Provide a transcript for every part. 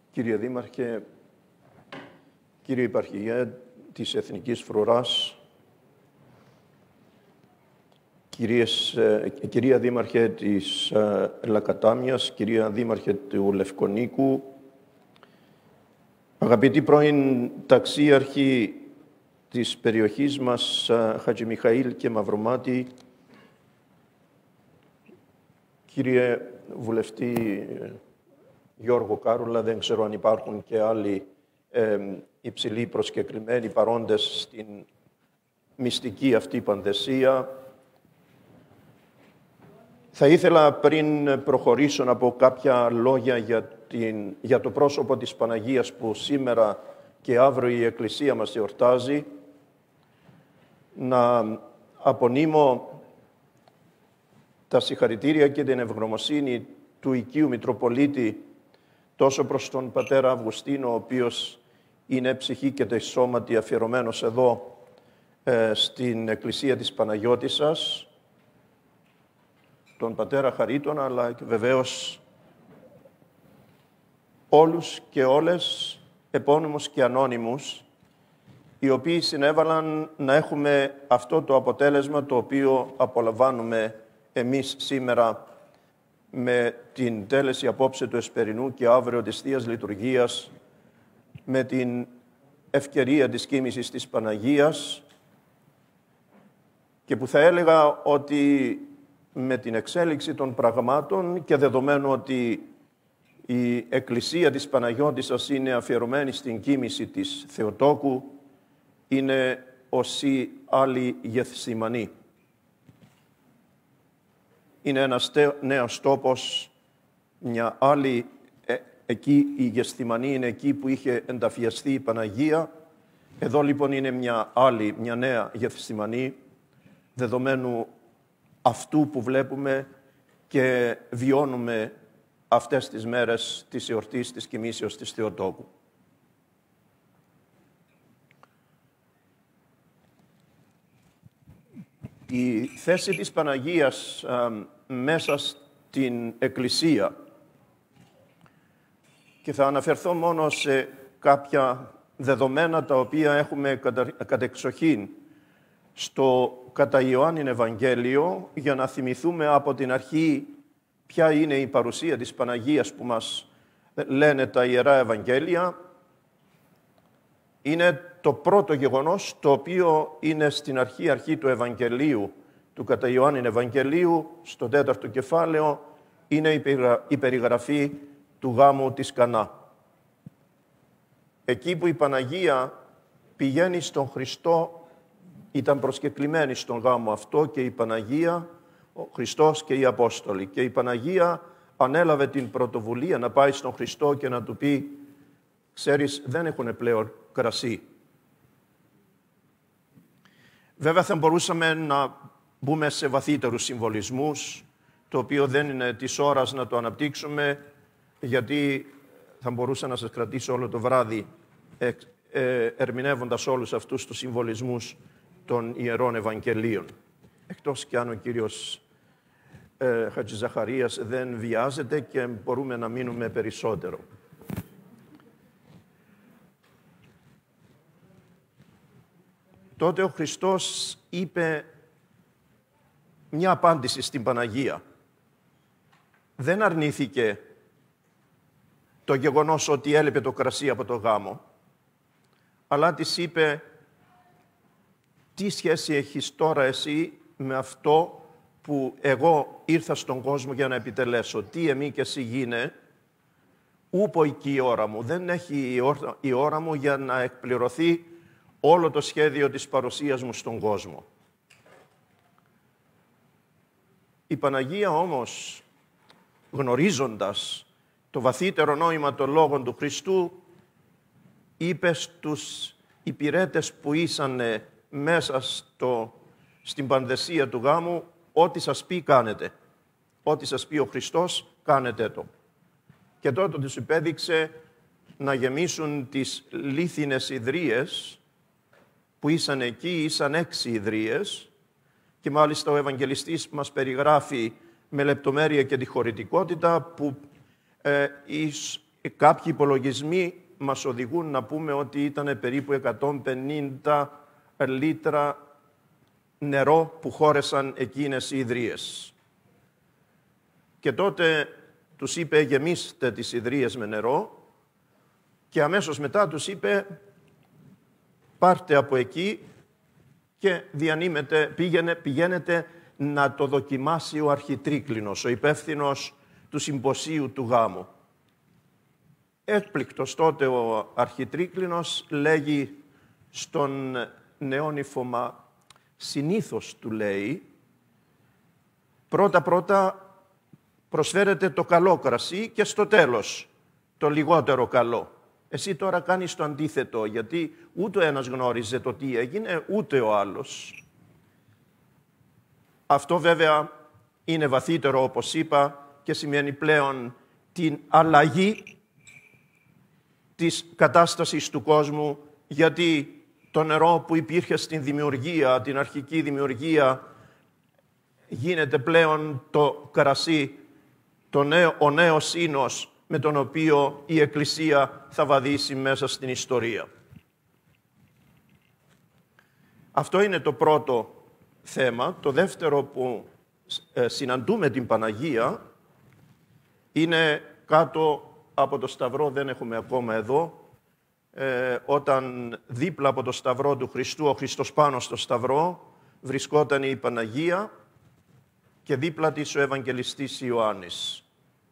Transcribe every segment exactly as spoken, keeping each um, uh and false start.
Κύριε Δήμαρχε, κύριε Υπαρχηγέ της Εθνικής Φρουράς, κυρίες, κυρία Δήμαρχε της Λακατάμιας, κυρία Δήμαρχε του Λευκονίκου, αγαπητοί πρώην ταξίαρχοι της περιοχής μας, Χατζημιχαήλ και Μαυρομάτη, κύριε Βουλευτή Γιώργο Κάρουλα, δεν ξέρω αν υπάρχουν και άλλοι ε, υψηλοί προσκεκλημένοι παρόντες στην μυστική αυτή πανδεσία. Θα ήθελα πριν προχωρήσω να πω κάποια λόγια για, την, για το πρόσωπο της Παναγίας που σήμερα και αύριο η Εκκλησία μας εορτάζει, να απονείμω τα συγχαρητήρια και την ευγνωμοσύνη του οικείου Μητροπολίτη τόσο προς τον πατέρα Αυγουστίνο, ο οποίος είναι ψυχή και σώματι αφιερωμένος εδώ ε, στην Εκκλησία της Παναγιώτισσας, τον πατέρα Χαρίτωνα, αλλά και βεβαίως όλους και όλες, επώνυμους και ανώνυμους, οι οποίοι συνέβαλαν να έχουμε αυτό το αποτέλεσμα το οποίο απολαμβάνουμε εμείς σήμερα με την τέλεση απόψε του Εσπερινού και αύριο της Θείας Λειτουργίας, με την ευκαιρία της κοίμησης της Παναγίας, και που θα έλεγα ότι με την εξέλιξη των πραγμάτων και δεδομένου ότι η Εκκλησία της Παναγιώτισσας είναι αφιερωμένη στην κοίμηση της Θεοτόκου, είναι όσοι άλλοι Γεθσιμανοί. Είναι ένας νέος τόπος, μια άλλη, ε, εκεί η Γεθσιμανή είναι εκεί που είχε ενταφιαστεί η Παναγία. Εδώ λοιπόν είναι μια άλλη, μια νέα Γεθσιμανή, δεδομένου αυτού που βλέπουμε και βιώνουμε αυτές τις μέρες της εορτής της κοιμήσεως της Θεοτόκου. Η θέση της Παναγίας α, μέσα στην Εκκλησία, και θα αναφερθώ μόνο σε κάποια δεδομένα τα οποία έχουμε κατα, κατεξοχήν στο κατά Ιωάννην Ευαγγέλιο, για να θυμηθούμε από την αρχή ποια είναι η παρουσία της Παναγίας που μας λένε τα Ιερά Ευαγγέλια. Είναι το πρώτο γεγονός το οποίο είναι στην αρχή, αρχή του Ευαγγελίου, του κατά Ιωάννην Ευαγγελίου, στο τέταρτο κεφάλαιο, είναι η περιγραφή του γάμου της Κανά. Εκεί που η Παναγία πηγαίνει στον Χριστό, ήταν προσκεκλημένη στον γάμο αυτό και η Παναγία, ο Χριστός και οι Απόστολοι. Και η Παναγία ανέλαβε την πρωτοβουλία να πάει στον Χριστό και να του πει: «Ξέρεις, δεν έχουν πλέον κρασί». Βέβαια θα μπορούσαμε να μπούμε σε βαθύτερους συμβολισμούς, το οποίο δεν είναι της ώρας να το αναπτύξουμε, γιατί θα μπορούσα να σας κρατήσω όλο το βράδυ ε, ε, ερμηνεύοντας όλους αυτούς τους συμβολισμούς των Ιερών Ευαγγελίων. Εκτός κι αν ο κύριος ε, Χατζηζαχαρίας δεν βιάζεται και μπορούμε να μείνουμε περισσότερο. Τότε ο Χριστός είπε μια απάντηση στην Παναγία. Δεν αρνήθηκε το γεγονός ότι έλειπε το κρασί από το γάμο, αλλά της είπε: «Τι σχέση έχεις τώρα εσύ με αυτό που εγώ ήρθα στον κόσμο για να επιτελέσω? Τι εμεί και εσύ γίνε, ούπο εκεί η ώρα μου». Δεν έχει η ώρα, η ώρα μου για να εκπληρωθεί όλο το σχέδιο της παρουσίας μου στον κόσμο. Η Παναγία όμως, γνωρίζοντας το βαθύτερο νόημα των λόγων του Χριστού, είπε στους υπηρέτες που ήσανε μέσα στο, στην πανδεσία του γάμου: «Ό,τι σας πει κάνετε. Ό,τι σας πει ο Χριστός, κάνετε το». Και τότε τους υπέδειξε να γεμίσουν τις λίθινες ιδρύες που ήσαν εκεί, ήσαν έξι ιδρύες, και μάλιστα ο Ευαγγελιστής μας περιγράφει με λεπτομέρεια και τη χωρητικότητα που ε, κάποιοι υπολογισμοί μας οδηγούν να πούμε ότι ήταν περίπου εκατόν πενήντα λίτρα νερό που χώρεσαν εκείνες οι ιδρύες. Και τότε τους είπε γεμίστε τις ιδρύες με νερό και αμέσως μετά τους είπε πάρτε από εκεί και διανύμετε, πήγαινε, πηγαίνετε να το δοκιμάσει ο αρχιτρίκλινος, ο υπεύθυνος του συμποσίου του γάμου. Έκπληκτος τότε ο αρχιτρίκλινος λέγει στον νεόνυφωμα, συνήθως του λέει, πρώτα-πρώτα προσφέρετε το καλό κρασί και στο τέλος το λιγότερο καλό. Εσύ τώρα κάνεις το αντίθετο, γιατί ούτε ο ένας γνώριζε το τι έγινε, ούτε ο άλλος. Αυτό βέβαια είναι βαθύτερο, όπως είπα, και σημαίνει πλέον την αλλαγή της κατάστασης του κόσμου, γιατί το νερό που υπήρχε στην δημιουργία, την αρχική δημιουργία, γίνεται πλέον το κρασί, το νέο, ο νέος ίνος με τον οποίο η Εκκλησία θα βαδίσει μέσα στην ιστορία. Αυτό είναι το πρώτο θέμα. Το δεύτερο που ε, συναντούμε την Παναγία είναι κάτω από το Σταυρό, δεν έχουμε ακόμα εδώ, ε, όταν δίπλα από το Σταυρό του Χριστού, ο Χριστός πάνω στο Σταυρό, βρισκόταν η Παναγία και δίπλα της ο Ευαγγελιστής Ιωάννης.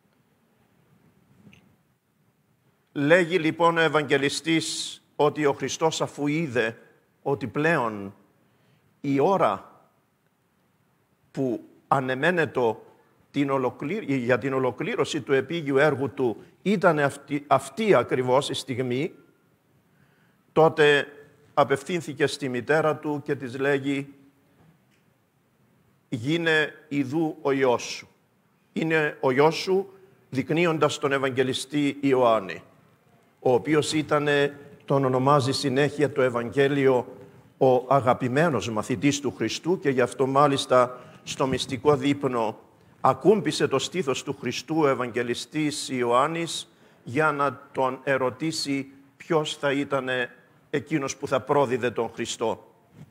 Λέγει λοιπόν ο Ευαγγελιστής ότι ο Χριστός, αφού είδε ότι πλέον η ώρα που ανεμένετο την ολοκλήρ... για την ολοκλήρωση του επίγειου έργου του ήταν αυτή, αυτή ακριβώς η στιγμή, τότε απευθύνθηκε στη μητέρα του και της λέγει «Γίνε ιδού ο Υιός σου». Είναι ο Υιός σου, δεικνύοντας τον Ευαγγελιστή Ιωάννη, ο οποίος ήταν, τον ονομάζει συνέχεια το Ευαγγέλιο, ο αγαπημένος μαθητής του Χριστού, και γι' αυτό μάλιστα στο μυστικό δείπνο ακούμπησε το στήθος του Χριστού ο Ευαγγελιστής Ιωάννης για να τον ερωτήσει ποιος θα ήταν εκείνος που θα πρόδιδε τον Χριστό.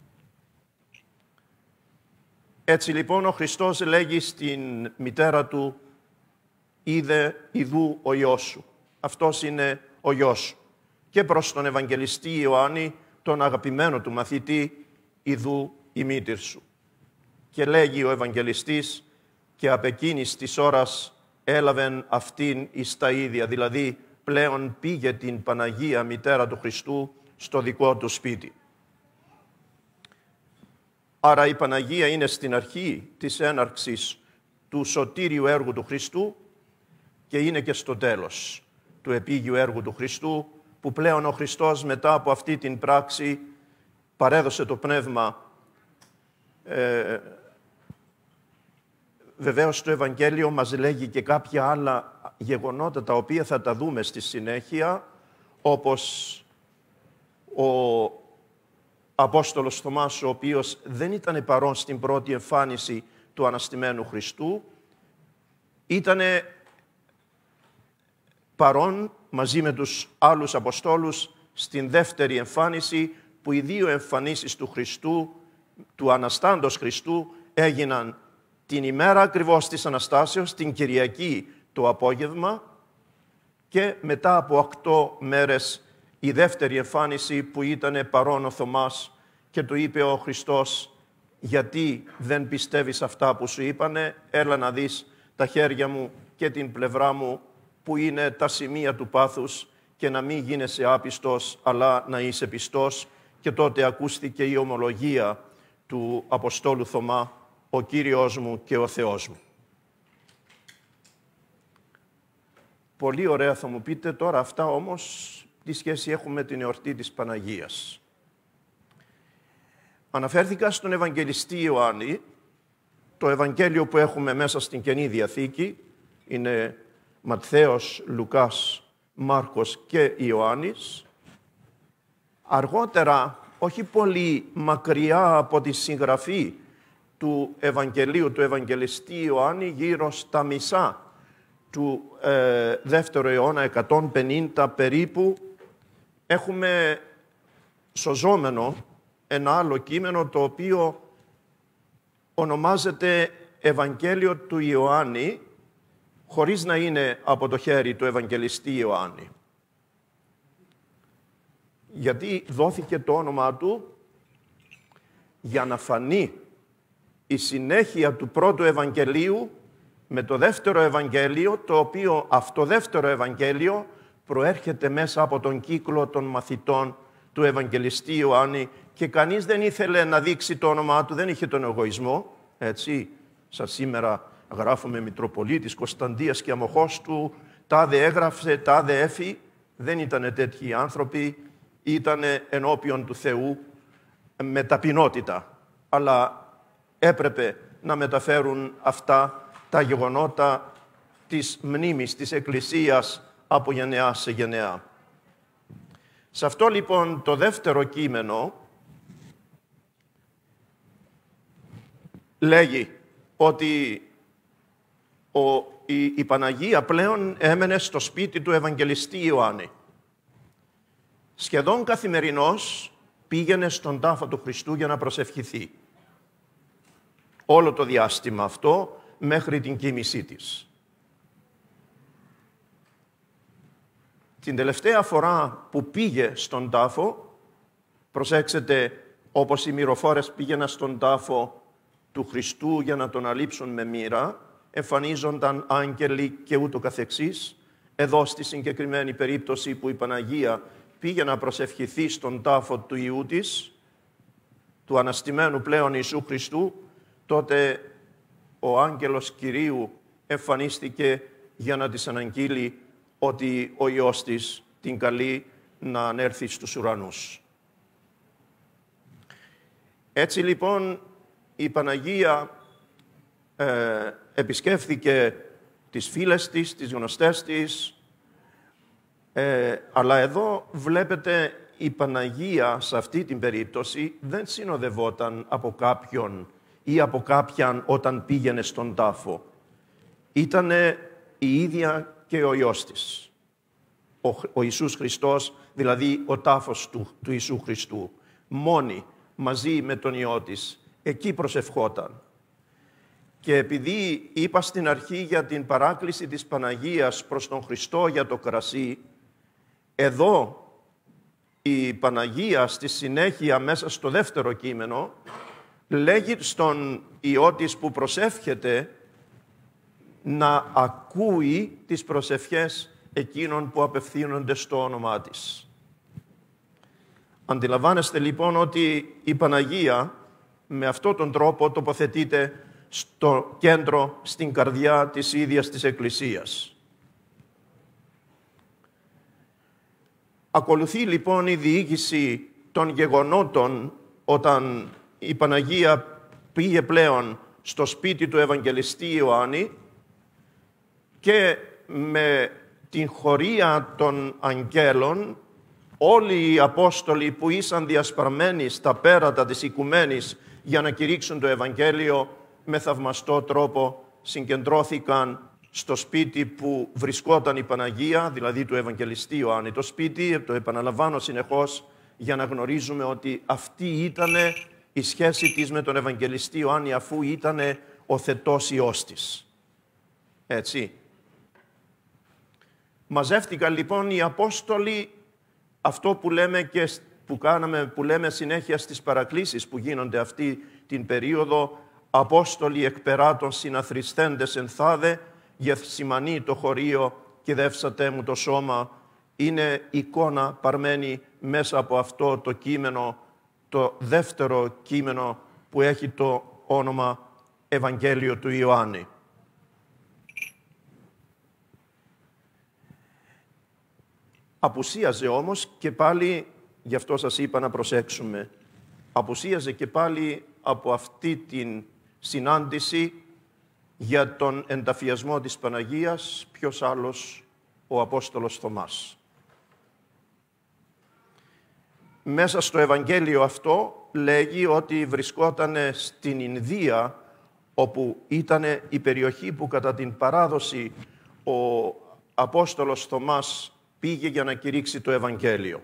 Έτσι λοιπόν ο Χριστός λέγει στην μητέρα του «Είδε ιδού ο Υιός σου». Αυτός είναι ο Υιός σου. Και προς τον Ευαγγελιστή Ιωάννη, τον αγαπημένο του μαθητή, «Ιδού η μήτηρ σου». Και λέγει ο Ευαγγελιστής «Και απ' εκείνης της ώρας έλαβεν αυτήν εις τα ίδια», δηλαδή πλέον πήγε την Παναγία μητέρα του Χριστού στο δικό του σπίτι. Άρα η Παναγία είναι στην αρχή της έναρξης του σωτήριου έργου του Χριστού και είναι και στο τέλος του επίγειου έργου του Χριστού, που πλέον ο Χριστός μετά από αυτή την πράξη παρέδωσε το Πνεύμα. Ε, βεβαίως το Ευαγγέλιο μας λέγει και κάποια άλλα γεγονότα τα οποία θα τα δούμε στη συνέχεια, όπως ο Απόστολος Θωμάς, ο οποίος δεν ήταν παρόν στην πρώτη εμφάνιση του αναστημένου Χριστού, ήταν παρόν μαζί με τους άλλους Αποστόλους στην δεύτερη εμφάνιση, που οι δύο εμφανίσεις του Χριστού, του Αναστάντος Χριστού, έγιναν την ημέρα ακριβώς της Αναστάσεως, την Κυριακή το απόγευμα, και μετά από οκτώ μέρες η δεύτερη εμφάνιση που ήταν παρόν ο Θωμάς και του είπε ο Χριστός «Γιατί δεν πιστεύεις αυτά που σου είπανε, έλα να δεις τα χέρια μου και την πλευρά μου που είναι τα σημεία του πάθους και να μην γίνεσαι άπιστος αλλά να είσαι πιστός». Και τότε ακούστηκε η ομολογία του Αποστόλου Θωμά «Ο Κύριος μου και ο Θεός μου». Πολύ ωραία θα μου πείτε τώρα αυτά, όμως τι σχέση έχουμε με την εορτή της Παναγίας. Αναφέρθηκα στον Ευαγγελιστή Ιωάννη. Το Ευαγγέλιο που έχουμε μέσα στην Καινή Διαθήκη είναι Ματθαίος, Λουκάς, Μάρκος και Ιωάννης. Αργότερα, όχι πολύ μακριά από τη συγγραφή του Ευαγγελίου του Ευαγγελιστή Ιωάννη, γύρω στα μισά του ε, δεύτερου αιώνα, εκατόν πενήντα περίπου, έχουμε σωζόμενο ένα άλλο κείμενο το οποίο ονομάζεται Ευαγγέλιο του Ιωάννη, χωρίς να είναι από το χέρι του Ευαγγελιστή Ιωάννη. Γιατί δόθηκε το όνομά του για να φανεί η συνέχεια του πρώτου Ευαγγελίου με το δεύτερο Ευαγγέλιο, το οποίο αυτό δεύτερο Ευαγγέλιο προέρχεται μέσα από τον κύκλο των μαθητών του Ευαγγελιστή Ιωάννη και κανείς δεν ήθελε να δείξει το όνομά του, δεν είχε τον εγωισμό, έτσι, σαν σήμερα γράφουμε Μητροπολίτης Κωνσταντίας και αμοχώς του, τάδε έγραψε, τάδε έφη, δεν ήταν τέτοιοι άνθρωποι, ήταν ενώπιον του Θεού με ταπεινότητα, αλλά έπρεπε να μεταφέρουν αυτά τα γεγονότα της μνήμης της Εκκλησίας από γενεά σε γενεά. Σε αυτό λοιπόν το δεύτερο κείμενο λέγει ότι ο, η, η Παναγία πλέον έμενε στο σπίτι του Ευαγγελιστή Ιωάννη. Σχεδόν καθημερινώς πήγαινε στον τάφο του Χριστού για να προσευχηθεί. Όλο το διάστημα αυτό μέχρι την κοίμησή της. Την τελευταία φορά που πήγε στον τάφο, προσέξτε, όπως οι μυροφόρες πήγαιναν στον τάφο του Χριστού για να τον αλείψουν με μοίρα, εμφανίζονταν άγγελοι και ούτω καθεξής. Εδώ στη συγκεκριμένη περίπτωση που η Παναγία πήγε να προσευχηθεί στον τάφο του Υιού της, του αναστημένου πλέον Ιησού Χριστού, τότε ο άγγελος Κυρίου εμφανίστηκε για να της αναγγείλει ότι ο Υιός της την καλεί να ανέρθει στους ουρανούς. Έτσι λοιπόν η Παναγία ε, επισκέφθηκε τις φίλες της, τις γνωστές της, ε, αλλά εδώ βλέπετε η Παναγία σε αυτή την περίπτωση δεν συνοδευόταν από κάποιον ή από κάποιαν όταν πήγαινε στον τάφο. Ήτανε η ίδια και ο Υιός της. Ο, ο Ιησούς Χριστός, δηλαδή ο τάφος του, του Ιησού Χριστού. Μόνη, μαζί με τον Υιό της. Εκεί προσευχόταν. Και επειδή είπα στην αρχή για την παράκληση της Παναγίας προς τον Χριστό για το κρασί, εδώ η Παναγία στη συνέχεια μέσα στο δεύτερο κείμενο λέγει στον Υιό της που προσεύχεται να ακούει τις προσευχές εκείνων που απευθύνονται στο όνομά της. Αντιλαμβάνεστε λοιπόν ότι η Παναγία με αυτόν τον τρόπο τοποθετείται στο κέντρο, στην καρδιά της ίδιας της Εκκλησίας. Ακολουθεί λοιπόν η διήγηση των γεγονότων όταν η Παναγία πήγε πλέον στο σπίτι του Ευαγγελιστή Ιωάννη και με την χωρία των αγγέλων όλοι οι Απόστολοι που ήσαν διασπαρμένοι στα πέρατα της οικουμένης για να κηρύξουν το Ευαγγέλιο με θαυμαστό τρόπο συγκεντρώθηκαν στο σπίτι που βρισκόταν η Παναγία, δηλαδή του Ευαγγελιστή Ιωάννη. Το σπίτι, το επαναλαμβάνω συνεχώς, για να γνωρίζουμε ότι αυτή ήταν η σχέση της με τον Ευαγγελιστή Ιωάννη, αφού ήταν ο θετός Υιός της. Έτσι. Μαζεύτηκαν λοιπόν οι Απόστολοι, αυτό που λέμε και που κάναμε, που λέμε συνέχεια στις παρακλήσεις που γίνονται αυτή την περίοδο, Απόστολοι εκπεράτων συναθριστέντες ενθάδε, γεθσιμανή το χωρίο και δεύσατε μου το σώμα, είναι εικόνα παρμένη μέσα από αυτό το κείμενο, το δεύτερο κείμενο που έχει το όνομα Ευαγγέλιο του Ιωάννη. Απουσίαζε όμως και πάλι, γι' αυτό σας είπα να προσέξουμε, απουσίαζε και πάλι από αυτή την συνάντηση για τον ενταφιασμό της Παναγίας, ποιος άλλος, ο Απόστολος Θωμάς. Μέσα στο Ευαγγέλιο αυτό λέγει ότι βρισκόταν στην Ινδία, όπου ήταν η περιοχή που κατά την παράδοση ο Απόστολος Θωμάς πήγε για να κηρύξει το Ευαγγέλιο.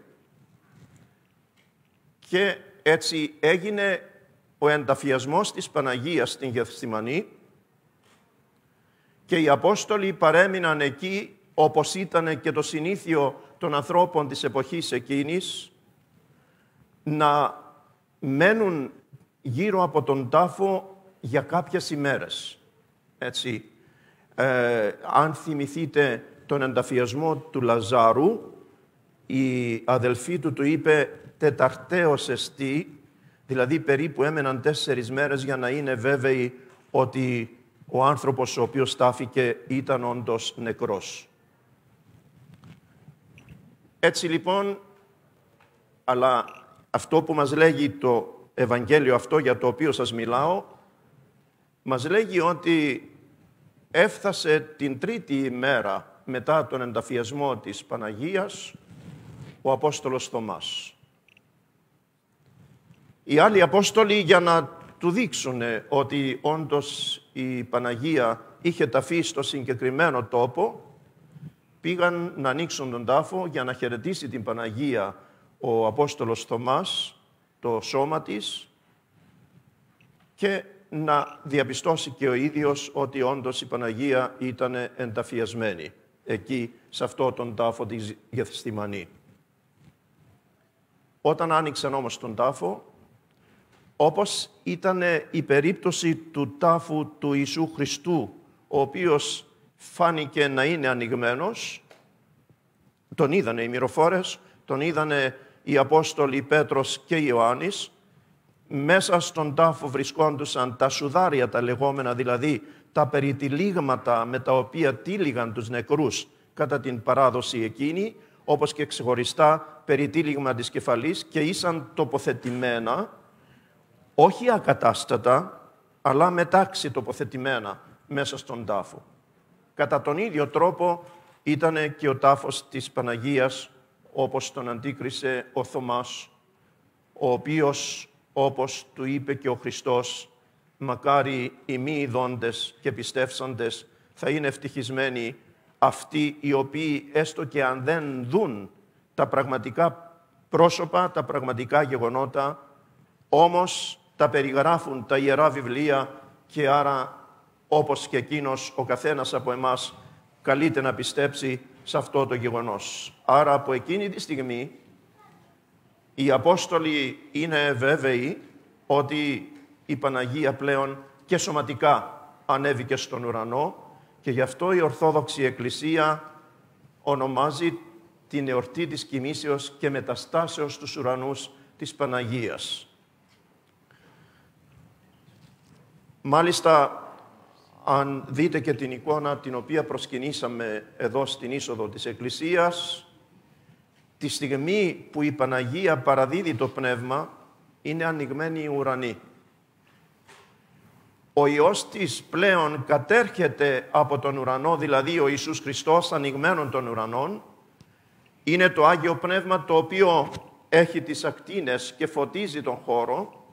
Και έτσι έγινε ο ενταφιασμός της Παναγίας στην Γεθσιμανή και οι Απόστολοι παρέμειναν εκεί, όπως ήταν και το συνήθειο των ανθρώπων της εποχής εκείνης, να μένουν γύρω από τον τάφο για κάποιες ημέρες. Έτσι, ε, αν θυμηθείτε τον ενταφιασμό του Λαζάρου, η αδελφή του του είπε «τεταρτέως εστί», δηλαδή περίπου έμεναν τέσσερις μέρες για να είναι βέβαιοι ότι ο άνθρωπος ο οποίος τάφηκε ήταν όντως νεκρός. Έτσι λοιπόν, αλλά αυτό που μας λέγει το Ευαγγέλιο αυτό για το οποίο σας μιλάω, μας λέγει ότι έφτασε την τρίτη ημέρα μετά τον ενταφιασμό της Παναγίας ο Απόστολος Θωμάς. Οι άλλοι Απόστολοι, για να του δείξουν ότι όντως η Παναγία είχε ταφεί στο συγκεκριμένο τόπο, πήγαν να ανοίξουν τον τάφο για να χαιρετήσει την Παναγία ο Απόστολος Θωμάς, το σώμα της, και να διαπιστώσει και ο ίδιος ότι όντως η Παναγία ήταν ενταφιασμένη εκεί, σε αυτό τον τάφο της Γεθσιμανή. Όταν άνοιξαν όμως τον τάφο, όπως ήταν η περίπτωση του τάφου του Ιησού Χριστού, ο οποίος φάνηκε να είναι ανοιγμένος, τον είδανε οι μυροφόρες, τον είδανε οι Απόστολοι Πέτρος και Ιωάννης. Μέσα στον τάφο βρισκόντουσαν τα σουδάρια τα λεγόμενα, δηλαδή τα περιτυλίγματα με τα οποία τύλιγαν τους νεκρούς κατά την παράδοση εκείνη, όπως και ξεχωριστά περιτύλιγμα της κεφαλής, και ήσαν τοποθετημένα, όχι ακατάστατα, αλλά μετάξι τοποθετημένα μέσα στον τάφο. Κατά τον ίδιο τρόπο ήταν και ο τάφος της Παναγίας, όπως τον αντίκρισε ο Θωμάς, ο οποίος, όπως του είπε και ο Χριστός, μακάρι οι μη ειδώντες και πιστεύσαντες, θα είναι ευτυχισμένοι αυτοί οι οποίοι, έστω και αν δεν δουν τα πραγματικά πρόσωπα, τα πραγματικά γεγονότα, όμως τα περιγράφουν τα Ιερά Βιβλία, και άρα, όπως και εκείνος, ο καθένας από εμάς καλείται να πιστέψει σε αυτό το γεγονός. Άρα από εκείνη τη στιγμή οι Απόστολοι είναι βέβαιοι ότι η Παναγία πλέον και σωματικά ανέβηκε στον ουρανό, και γι' αυτό η Ορθόδοξη Εκκλησία ονομάζει την εορτή της κοιμήσεως και μεταστάσεως στους ουρανούς της Παναγίας. Μάλιστα, αν δείτε και την εικόνα την οποία προσκυνήσαμε εδώ στην είσοδο της Εκκλησίας, τη στιγμή που η Παναγία παραδίδει το Πνεύμα, είναι ανοιγμένοι οι ουρανοί. Ο Υιός της πλέον κατέρχεται από τον ουρανό, δηλαδή ο Ιησούς Χριστός ανοιγμένων των ουρανών. Είναι το Άγιο Πνεύμα το οποίο έχει τις ακτίνες και φωτίζει τον χώρο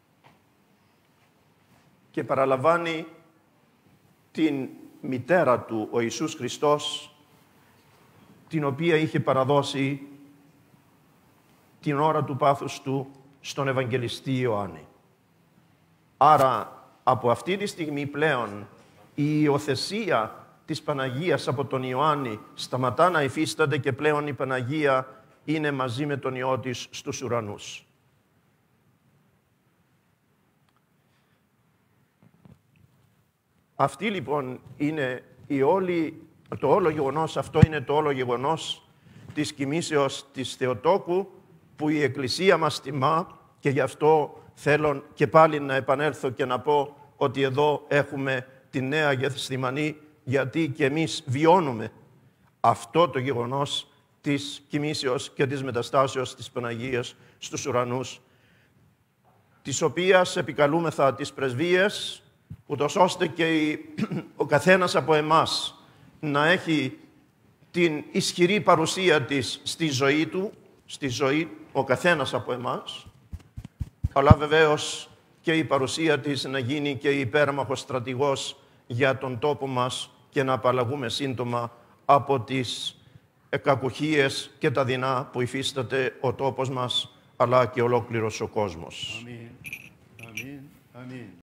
και παραλαμβάνει την μητέρα του, ο Ιησούς Χριστός, την οποία είχε παραδώσει την ώρα του πάθους του στον Ευαγγελιστή Ιωάννη. Άρα, από αυτή τη στιγμή πλέον, η υιοθεσία της Παναγίας από τον Ιωάννη σταματά να υφίσταται και πλέον η Παναγία είναι μαζί με τον Υιό της στους ουρανούς. Αυτή λοιπόν είναι η όλη, το όλο γεγονός, αυτό είναι το όλο γεγονός της κοιμήσεως της Θεοτόκου, που η Εκκλησία μας τιμά, και γι' αυτό θέλω και πάλι να επανέλθω και να πω ότι εδώ έχουμε τη Νέα Γεθσιμανή, γιατί και εμείς βιώνουμε αυτό το γεγονός της κοιμήσεως και της μεταστάσεως της Παναγίας στους ουρανούς, της οποίας επικαλούμεθα τις πρεσβείες, ούτως ώστε και ο καθένας από εμάς να έχει την ισχυρή παρουσία της στη ζωή του, στη ζωή ο καθένας από εμάς, αλλά βεβαίως και η παρουσία της να γίνει και υπέρμαχος στρατηγός για τον τόπο μας και να απαλλαγούμε σύντομα από τις κακουχίες και τα δεινά που υφίσταται ο τόπος μας, αλλά και ολόκληρος ο κόσμος. Αμήν. Αμήν. Αμήν.